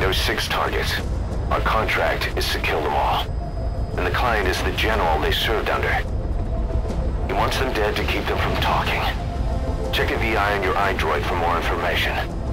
There's 6 targets. Our contract is to kill them all. And the client is the general they served under. He wants them dead to keep them from talking. Check a VI on your iDroid for more information.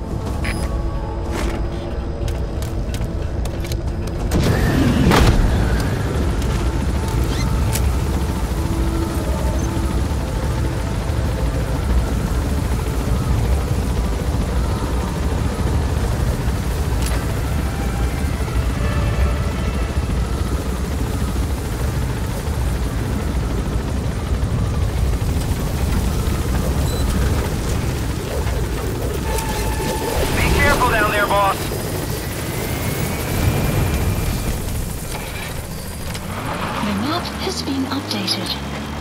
Has been updated.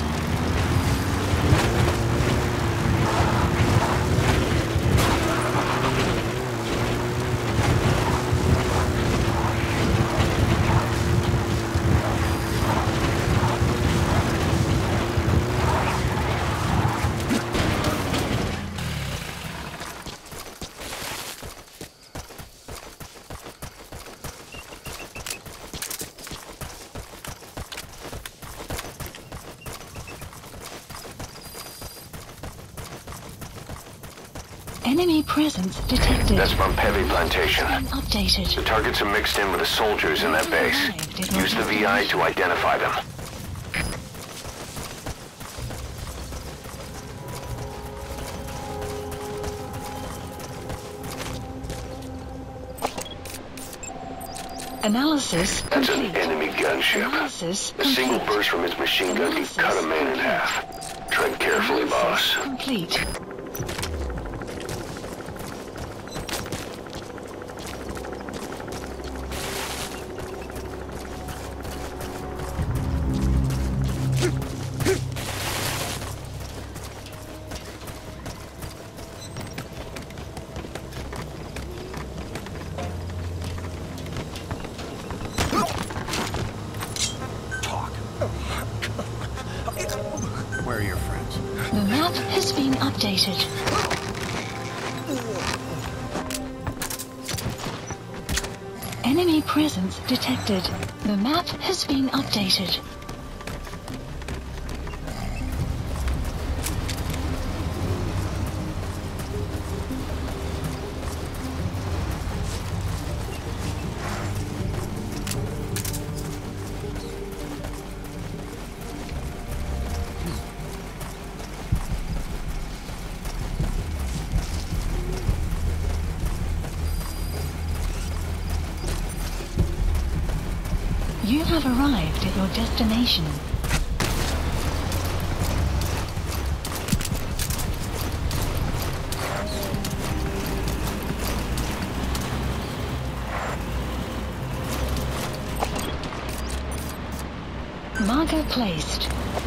Enemy presence detected. That's from Pevi Plantation. Updated. The targets are mixed in with the soldiers in that base. Use the VI to identify them. Analysis That's complete. an enemy gunship. Analysis A single complete. burst from his machine gun could cut a man in half. Tread carefully, boss. Complete. Where are your friends? The map has been updated. Enemy presence detected. The map has been updated. You have arrived at your destination. Marker placed.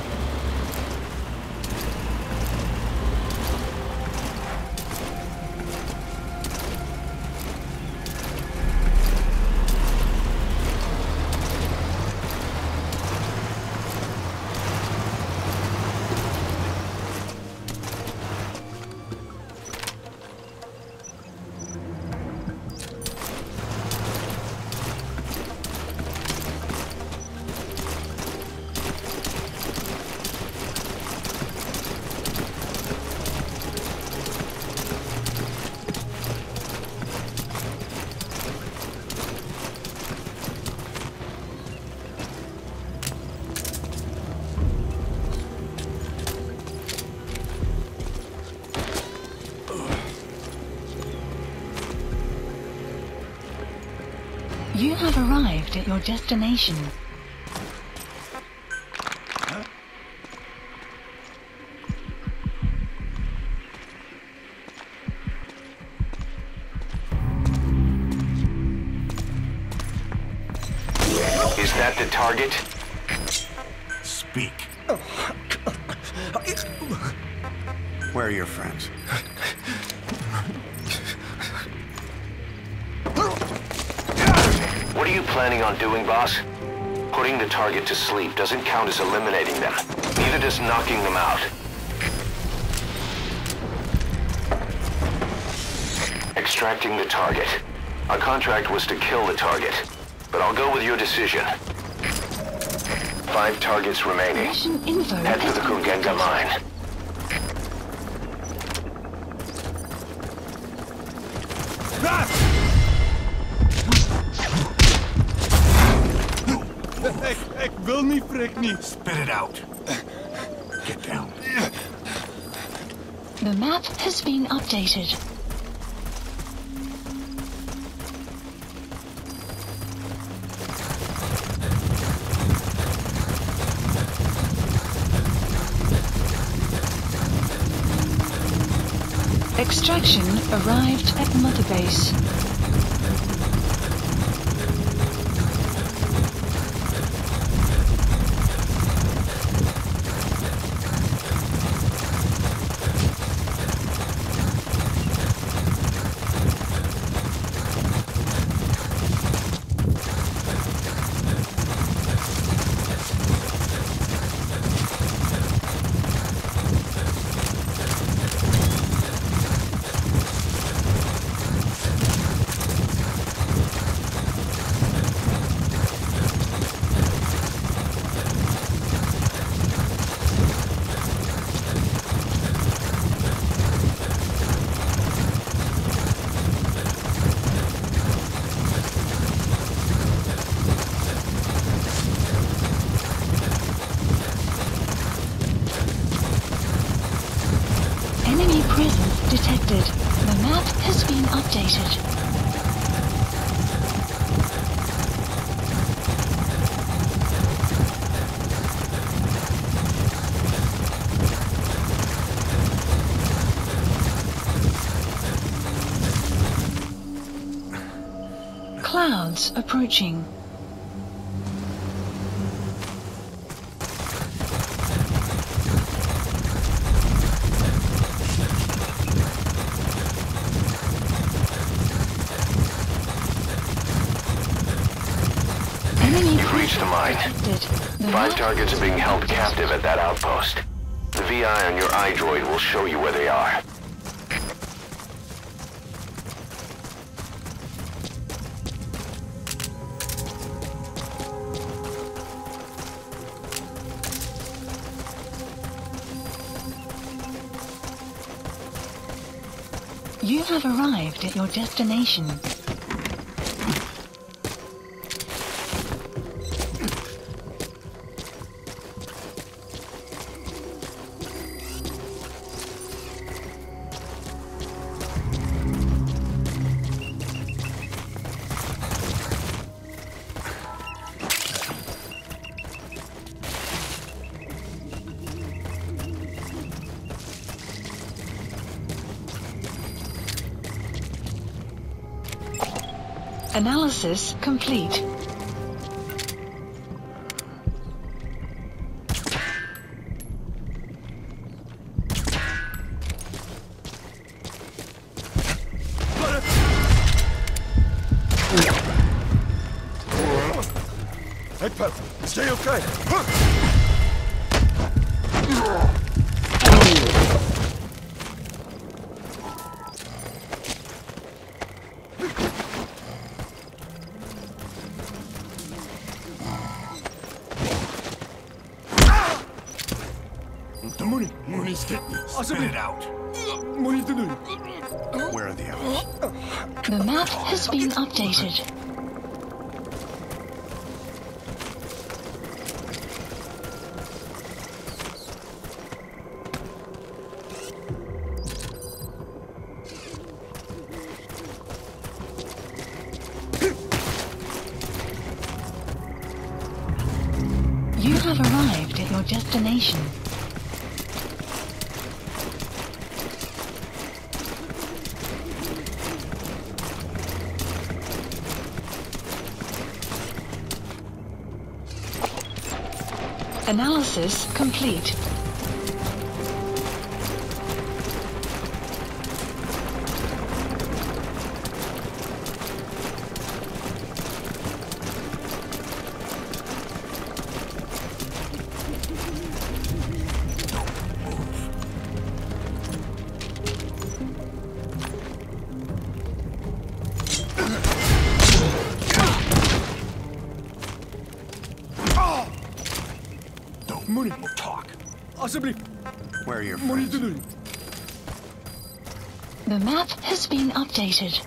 You have arrived at your destination. Is that the target? Speak. Where are your friends? What are you planning on doing, boss? Putting the target to sleep doesn't count as eliminating them. Neither does knocking them out. Extracting the target. Our contract was to kill the target, but I'll go with your decision. 5 targets remaining. Mission info. Head to the Kugenga mine. Ik wil niet, Freek niet. Spit it out. Get down. The map has been updated. Extraction arrived at Mother Base. Enemy presence detected. The map has been updated. Clouds approaching. You've reached the mine. 5 targets are being held captive at that outpost. The VI on your iDroid will show you where they are. You have arrived at your destination. Analysis complete. Hey, Pat, stay okay. Money, Spit it out. Money te doen. Where are the others? The map has been updated. You have arrived at your destination. Analysis complete. do? Moenie. Talk. Asseblief, Where are your moenie friends? te doen. The map has been updated.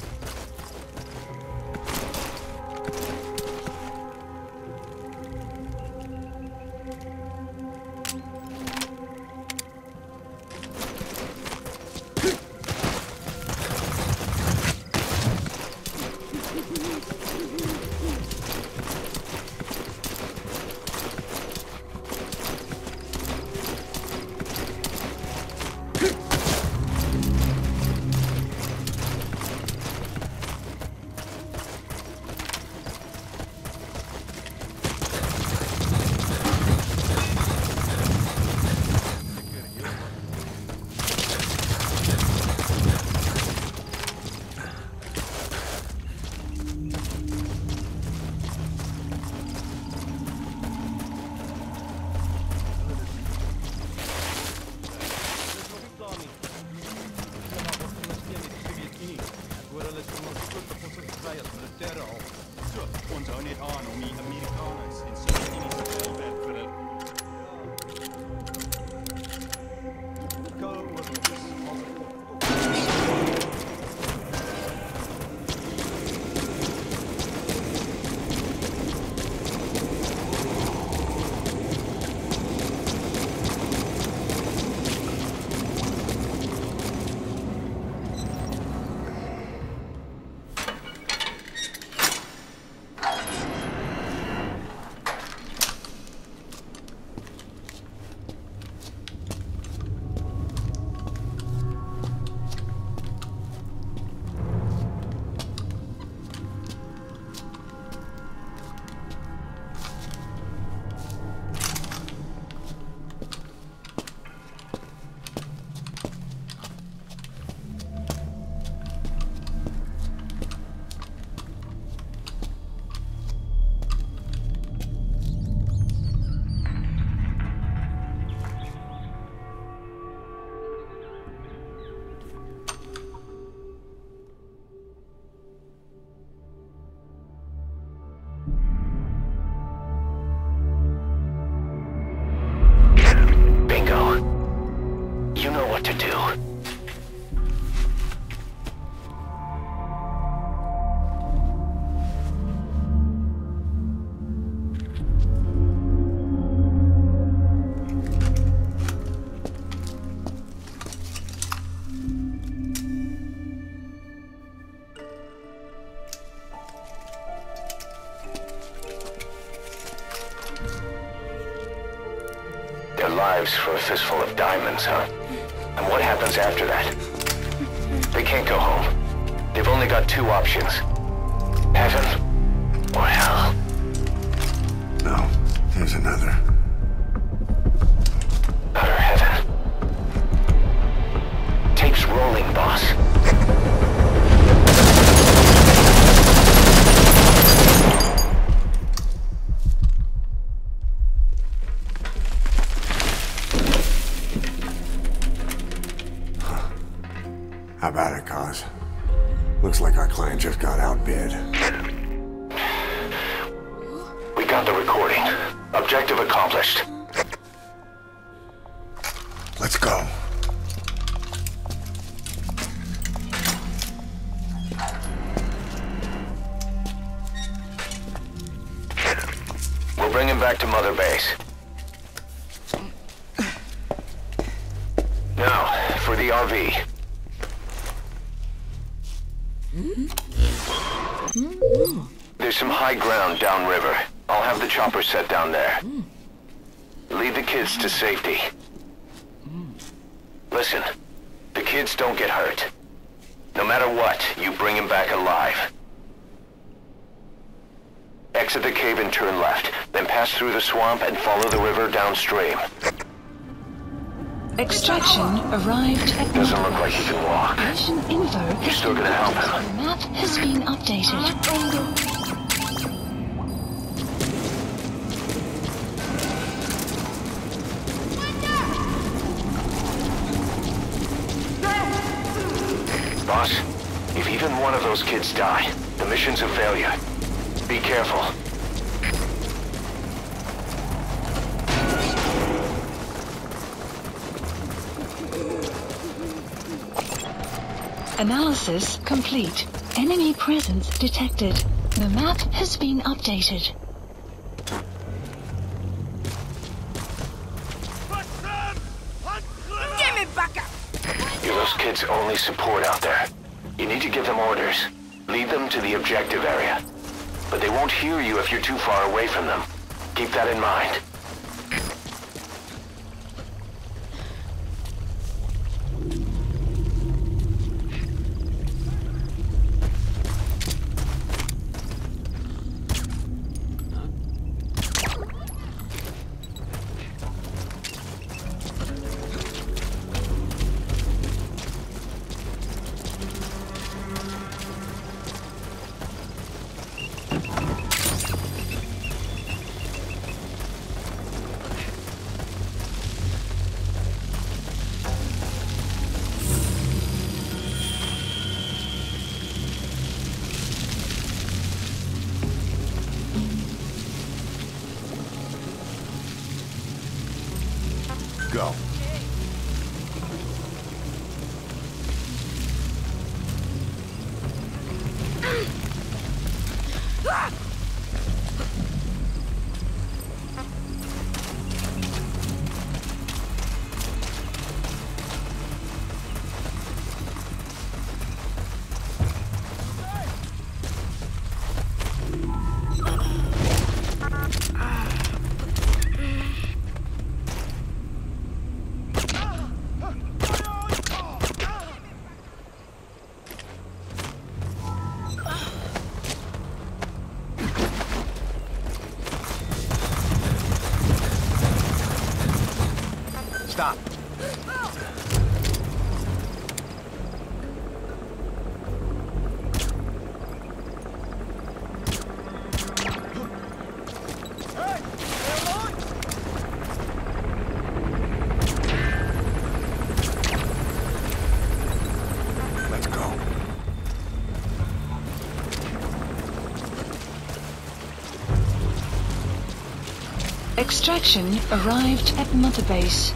Their lives for a fistful of diamonds, huh? And what happens after that? They can't go home. They've only got two options. Heaven or hell. No, there's another. Utter heaven. Tape's rolling, boss. How about it, Cos? Looks like our client just got outbid. We got the recording. Objective accomplished. Let's go. We'll bring him back to Mother Base. Now, for the RV. There's some high ground downriver. I'll have the chopper set down there. Lead the kids to safety. Listen, the kids don't get hurt. No matter what, you bring them back alive. Exit the cave and turn left, then pass through the swamp and follow the river downstream. Extraction arrived at Doesn't look like he can walk. Mission info. You're still gonna help him. The map has been updated. Boss, if even one of those kids die, the mission's a failure. Be careful. Analysis complete. Enemy presence detected. The map has been updated. Give me back up! You're those kids' only support out there. You need to give them orders. Lead them to the objective area. But they won't hear you if you're too far away from them. Keep that in mind. Go. Stop. Let's go. Extraction arrived at Mother Base.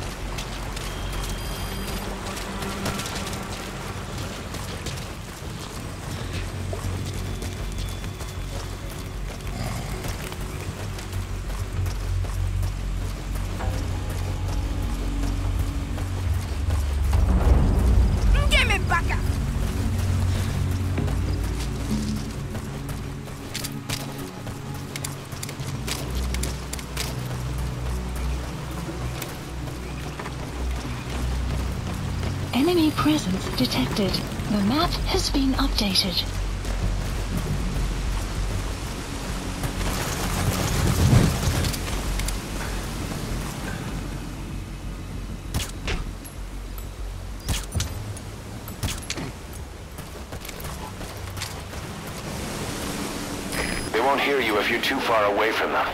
Give me back up! Enemy presence detected. The map has been updated. They won't hear you if you're too far away from them.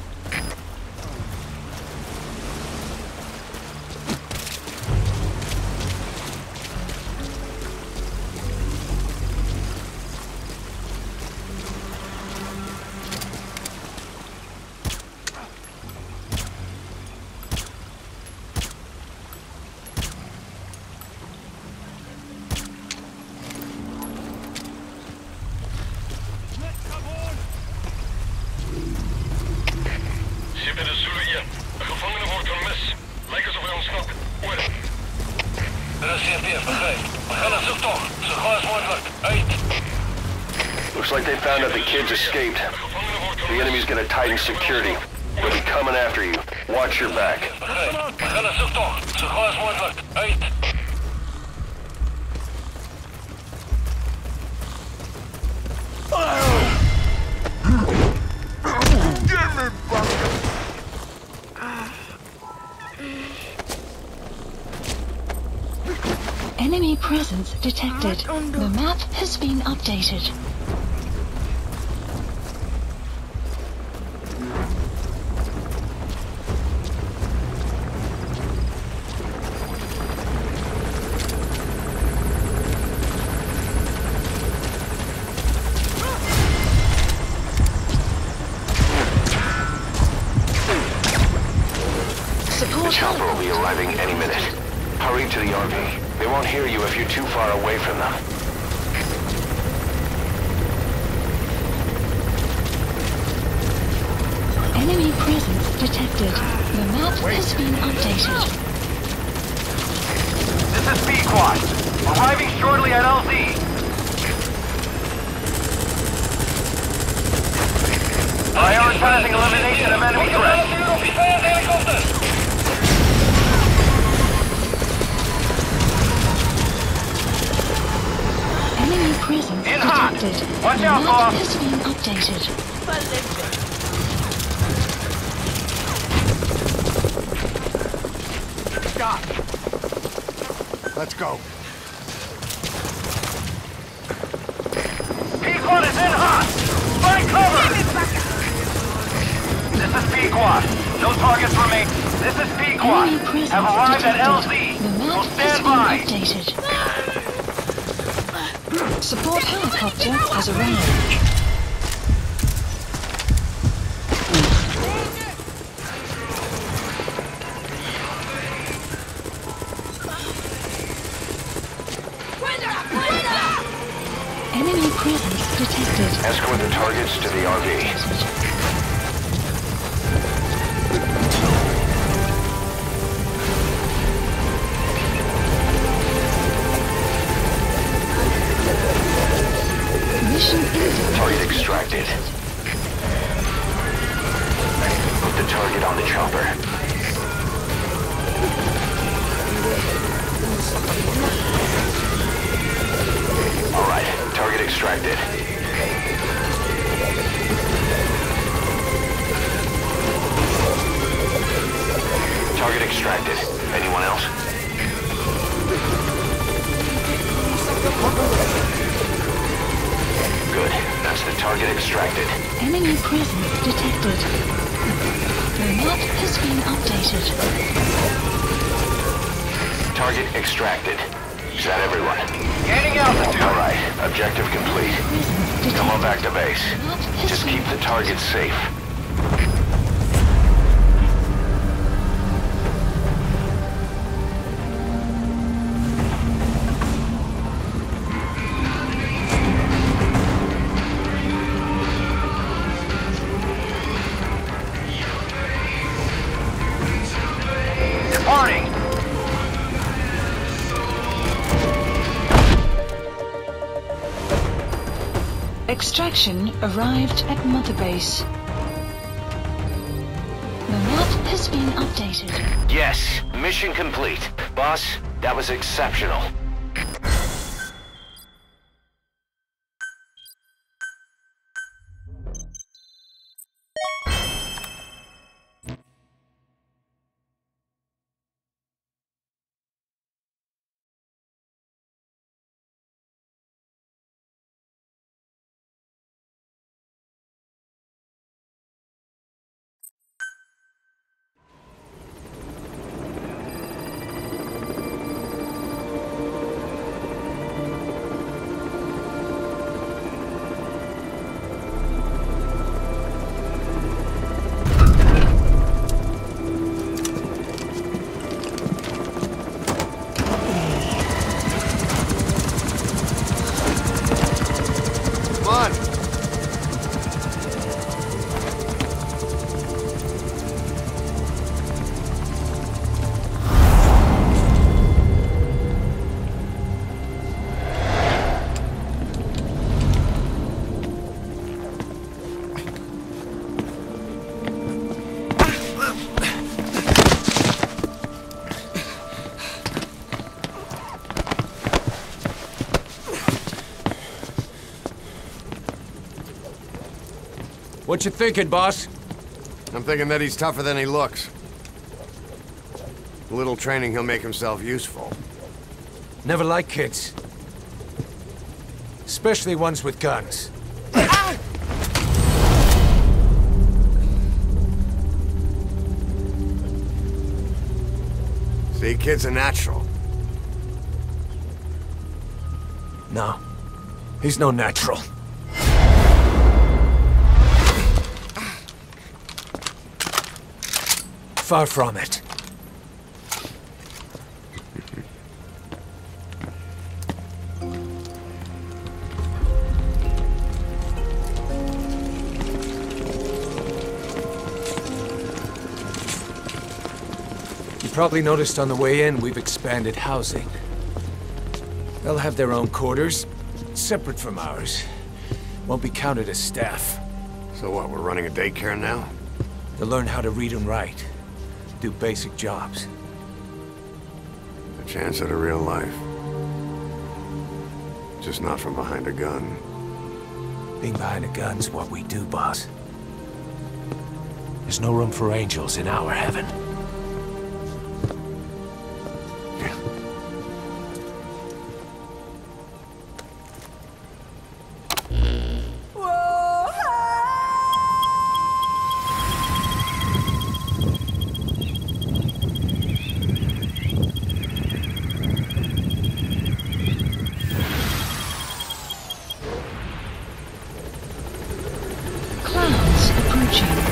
Ship is Zulu 1. De gevangenen wordt vermist. Lijkt alsof hij ontsnapt. Over. Er is CMPF, begrijp. We gaan naar zoektocht. Zo gauw als mogelijk. Uit. Looks like they found out the kids escaped. The enemy's gonna tighten security. They'll be coming after you. Watch your back. Begrijp. We gaan naar zoektocht. Zo gauw als mogelijk. Uit. Enemy presence detected. The map has been updated. The chopper will be arriving any minute. Hurry to the RV. They won't hear you if you're too far away from them. Enemy presence detected. The map has been updated. This is Pequod. Arriving shortly at LZ. Prioritizing elimination of enemy threats. Enemy presence In hot. detected. Watch The out, map boss. has been updated. Stop! Let's go. Pequod is in hot. Find cover. This is Pequod. No targets remain. This is Pequod. Enemy presence Have arrived at detected. LZ. The We'll map stand has by. been updated. Support helicopter has arrived. Enemy presence detected. Escort the targets to the RV. Mission ended. Target extracted. Put the target on the chopper. All right, target extracted. Target extracted. Anyone else? Good. That's the target extracted. Enemy presence detected. The map has been updated. Target extracted. Is that everyone? Gaining altitude. All right. Objective complete. Presence Come on detected. back to base. The map has Just been keep the target safe. Departing. Extraction arrived at Mother Base. The map has been updated. Yes. Mission complete. Boss, that was exceptional. What you thinking, boss? I'm thinking that he's tougher than he looks. A little training, he'll make himself useful. Never like kids. Especially ones with guns. See, kid's a natural. No. He's no natural. Far from it. You probably noticed on the way in, we've expanded housing. They'll have their own quarters, separate from ours. Won't be counted as staff. So what, we're running a daycare now? They'll learn how to read and write. Do basic jobs. A chance at a real life. Just not from behind a gun. Being behind a gun's what we do, boss. There's no room for angels in our heaven. Clouds approaching.